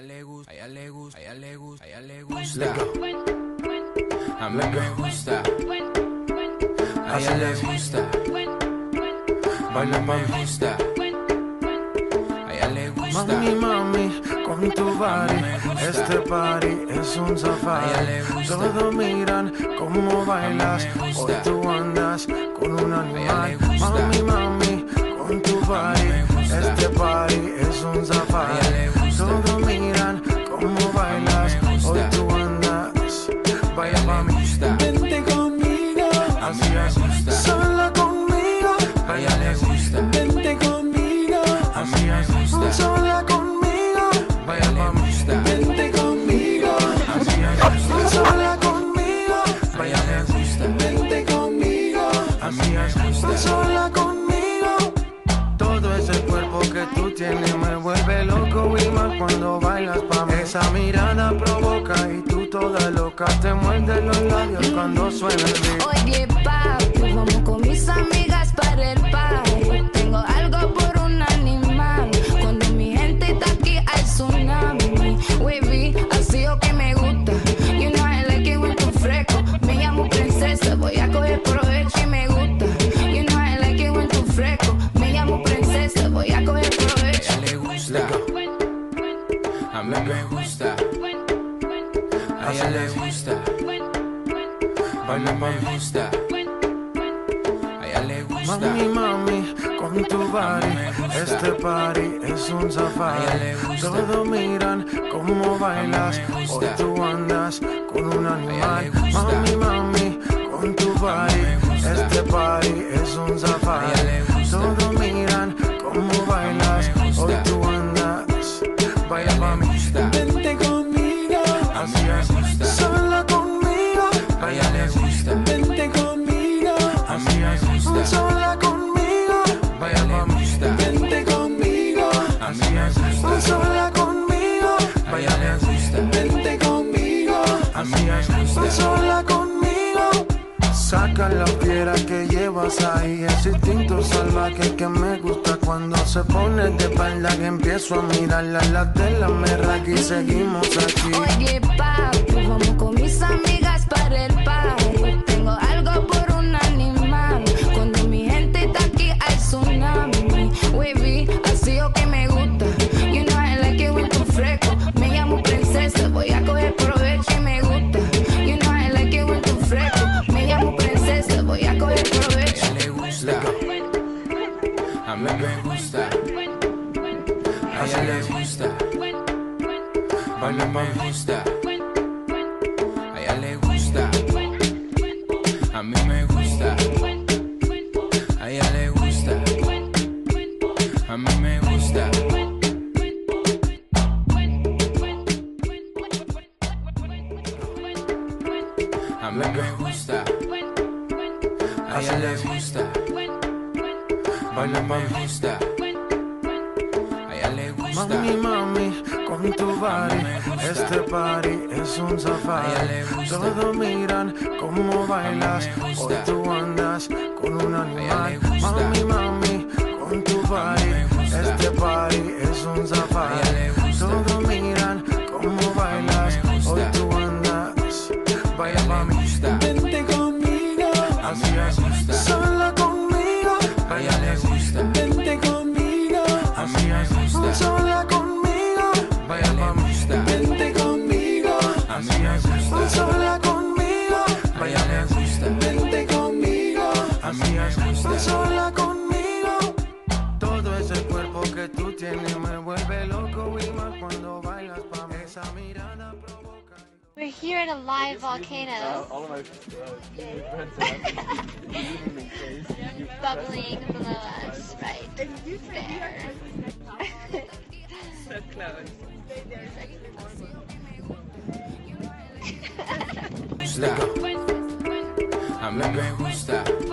le gusta, a ella le gusta, a ella le gusta, a ella le gusta. A mí me gusta, a ella le gusta. Baila me gusta, a ella le gusta. Mami, mami, con tu body, este party es un safari. Todos miran cómo bailas, hoy tú andas con un animal. Mami, mami, con tu body, este party es un safari. Todos miran cómo bailas, hoy tú andas. Vaya mami, vente conmigo, así es, sola conmigo. Vaya le gusta, Vente conmigo, así es, sola conmigo. Vaya mami, vente conmigo, así es, sola conmigo. vaya le gusta, Vente conmigo, así es, sola conmigo. Todo ese cuerpo que tú tienes me vuelve loco y más cuando bailas pa' mí. Esa mirada provoca y tú toda loca te muerdes los labios cuando suena el beat. Oye, papi, vamos con mis amigas para el party. Tengo algo por un animal. Cuando mi gente está aquí hay tsunami. Wavy, así o que me gusta. You know I like it when tú fresco. Me llamo princesa, voy a coger provecho y me gusta. You know I like it when tú fresco. Me llamo princesa, voy a coger provecho. a ella le gusta. A mí me gusta, a ella le gusta. Baila me gusta, a ella le gusta. Mami, mami, con tu body, este party es un safari. Todos miran cómo bailas, hoy tú andas con un animal. Mami, mami, con tu body, este party es un safari. Todos miran cómo bailas, hoy tú andas. Vaya mami, vente conmigo, así es, sola conmigo. Vaya le gusta, Vente conmigo, así es, sola conmigo. vaya le gusta, Vente conmigo, así es, sola conmigo. vaya le gusta, Vente conmigo, así es, sola conmigo. Saca la fiera que llevas ahí, ese instinto salvaje que me gusta cuando se pone de espalda, que empiezo a mirarla, la tela me raca y seguimos aquí. Oye, papi, vamos con mis amigas para el party. Tengo algo por un animal. Cuando mi gente está aquí hay tsunami. Wavy, así o que me gusta. You know I like it when tú fresco. Me llamo princesa, voy a coger provecho y me gusta. You know I like it when tú fresco. Me llamo princesa, voy a coger provecho. a ella le gusta, a mí me gusta, a ella le gusta. Baila me gusta, a ella le gusta, a mí me gusta, a ella le gusta, a mí me gusta. A mí me gusta, a ella le gusta, baila me gusta, a ella le gusta. Mami, mami, con tu body, este party es un safari. Todos miran cómo bailas, hoy tú andas con un animal. Mami, mami, con tu body, este party es un safari. Todos miran cómo bailas, hoy tú andas. Vaya mami, vente conmigo, así es, sola conmigo. A ella le gusta, Vente conmigo, así es, sola conmigo. vaya mami, Vente conmigo, así es, sola conmigo. vaya le gusta, Vente conmigo, así es, sola conmigo. Todo ese cuerpo que tú tienes me vuelve loco y más cuando bailas pa' mí. Esa mirada provoca. We're here at a live volcano. Bubbling below us, right there. So close. gusta, a mí me gusta,